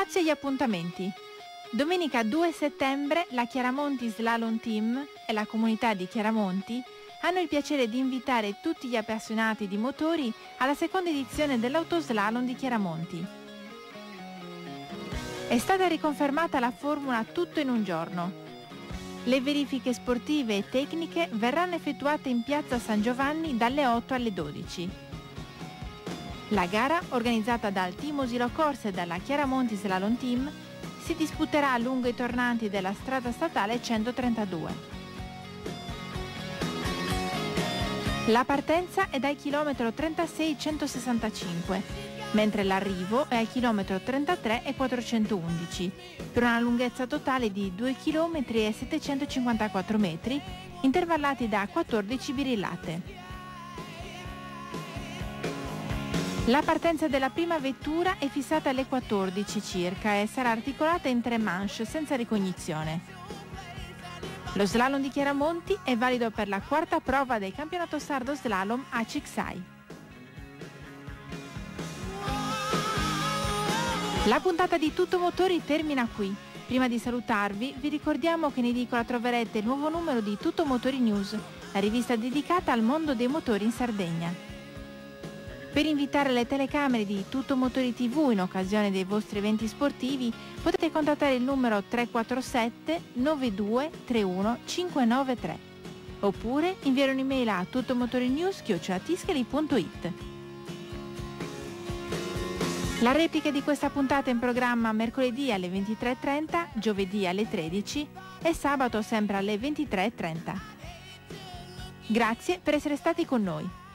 Spazio agli appuntamenti. Domenica 2 settembre la Chiaramonti Slalom Team e la comunità di Chiaramonti hanno il piacere di invitare tutti gli appassionati di motori alla seconda edizione dell'Autoslalom di Chiaramonti. È stata riconfermata la formula tutto in un giorno. Le verifiche sportive e tecniche verranno effettuate in piazza San Giovanni dalle 8 alle 12. La gara, organizzata dal Team Osilo Corse e dalla Chiaramonti Slalom Team, si disputerà lungo i tornanti della strada statale 132. La partenza è dal chilometro 36,165, mentre l'arrivo è al chilometro 33,411, per una lunghezza totale di 2 km e 754 metri, intervallati da 14 birillate. La partenza della prima vettura è fissata alle 14 circa e sarà articolata in 3 manche senza ricognizione. Lo slalom di Chiaramonti è valido per la quarta prova del campionato sardo slalom a Cixai. La puntata di Tutto Motori termina qui. Prima di salutarvi, vi ricordiamo che in edicola troverete il nuovo numero di Tutto Motori News, la rivista dedicata al mondo dei motori in Sardegna. Per invitare le telecamere di Tutto Motori TV in occasione dei vostri eventi sportivi potete contattare il numero 347 92 31 593 oppure inviare un'email a tuttomotorinews@tiscali.it. La replica di questa puntata è in programma mercoledì alle 23:30, giovedì alle 13 e sabato sempre alle 23:30. Grazie per essere stati con noi.